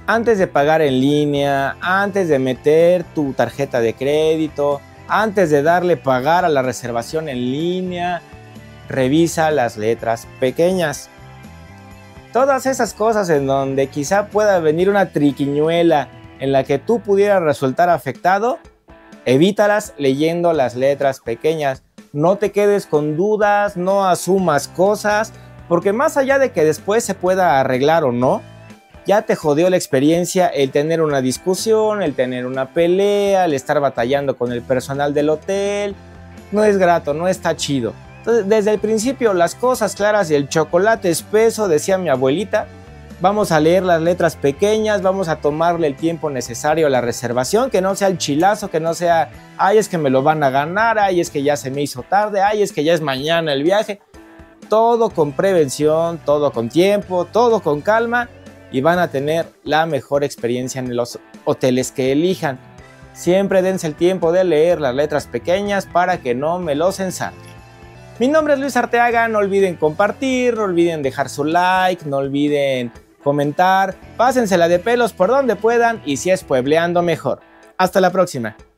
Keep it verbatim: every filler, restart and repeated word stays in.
Antes de pagar en línea, antes de meter tu tarjeta de crédito, antes de darle pagar a la reservación en línea, revisa las letras pequeñas. Todas esas cosas en donde quizá pueda venir una triquiñuela en la que tú pudieras resultar afectado, evítalas leyendo las letras pequeñas. No te quedes con dudas, no asumas cosas, porque más allá de que después se pueda arreglar o no, ya te jodió la experiencia el tener una discusión, el tener una pelea, el estar batallando con el personal del hotel. No es grato, no está chido. Entonces, desde el principio, las cosas claras y el chocolate espeso, decía mi abuelita. Vamos a leer las letras pequeñas, vamos a tomarle el tiempo necesario a la reservación, que no sea el chilazo, que no sea, ay, es que me lo van a ganar, ay, es que ya se me hizo tarde, ay, es que ya es mañana el viaje. Todo con prevención, todo con tiempo, todo con calma y van a tener la mejor experiencia en los hoteles que elijan. Siempre dense el tiempo de leer las letras pequeñas para que no me los ensarten. Mi nombre es Luis Arteaga, no olviden compartir, no olviden dejar su like, no olviden comentar, pásensela de pelos por donde puedan y si es puebleando mejor. Hasta la próxima.